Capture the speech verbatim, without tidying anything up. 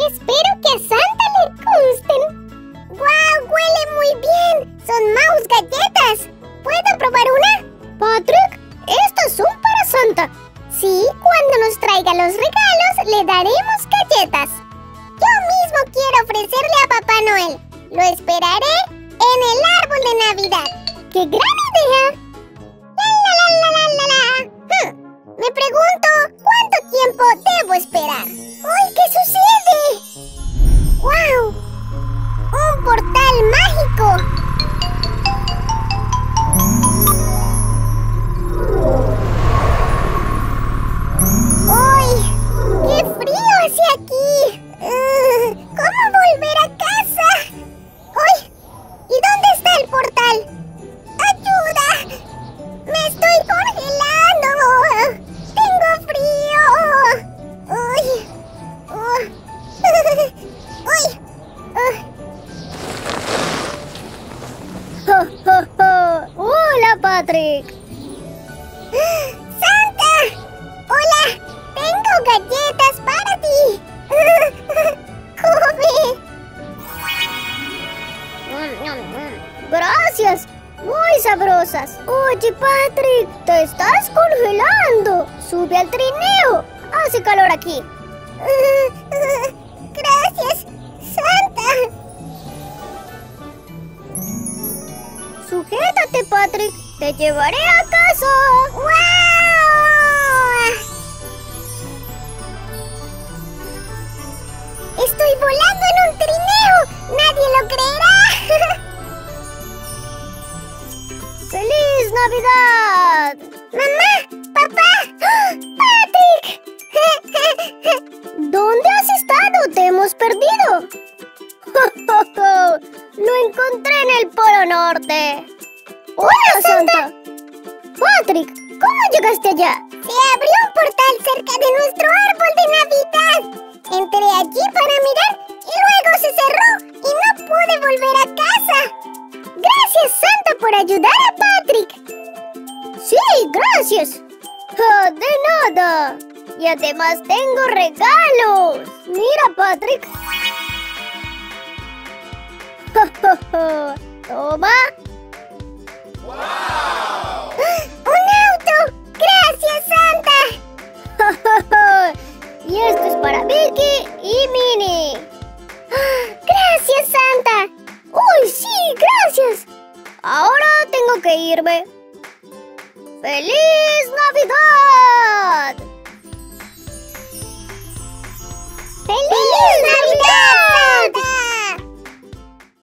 Espero que a Santa le gusten. ¡Guau! ¡Huele muy bien! ¡Son Mouse galletas! ¿Puedo probar una? Patrick, estas son para Santa. Sí, cuando nos traiga los regalos, le daremos galletas. Yo mismo quiero ofrecerle a Papá Noel. Lo esperaré en el árbol de Navidad. ¡Qué gran idea! ¡La, la, la, la, la, la, la! Hmm. Me pregunto, ¿cuánto tiempo debo esperar? ¡Uy, qué sucede! ¡Guau! ¡Un portal mágico! ¡Uy! ¡Qué frío hace aquí! Uh, ¿Cómo volver a casa? ¡Uy! ¿Y dónde está el portal? ¡Ayuda! ¡Me estoy congelando! ¡Tengo frío! ¡Uy! Uh. ¡Uy! Uh. ¡Oh, oh, oh! ¡Hola, Patrick! ¡Santa! ¡Hola! ¡Tengo galletas para ti! ¡Come! ¡Gracias! ¡Muy sabrosas! Oye, Patrick, te estás congelando. Sube al trineo. Hace calor aquí. Uh, uh, ¡Gracias, Santa! Sujétate, Patrick. Te llevaré a casa. ¡Wow! ¡Estoy volando en un trineo! ¡Nadie lo creerá! ¡Feliz Navidad! ¡Mamá! ¡Papá! ¡Oh, ¡Patrick! ¿Dónde has estado? ¡Te hemos perdido! ¡Lo encontré en el Polo Norte! ¡Hola, Santa! Patrick, ¿cómo llegaste allá? Se abrió un portal cerca de nuestro árbol de Navidad. Entré allí para mirar y luego se cerró y no pude volver a casa. Gracias, Santa, por ayudar a Patrick. Sí, gracias. Oh, de nada. Y además tengo regalos. Mira, Patrick. Toma. ¡Wow! ¡Un auto! ¡Gracias, Santa! Y esto es para Vicky y Minnie. ¡Gracias, Santa! ¡Uy, sí! ¡Gracias! Ahora tengo que irme. ¡Feliz Navidad!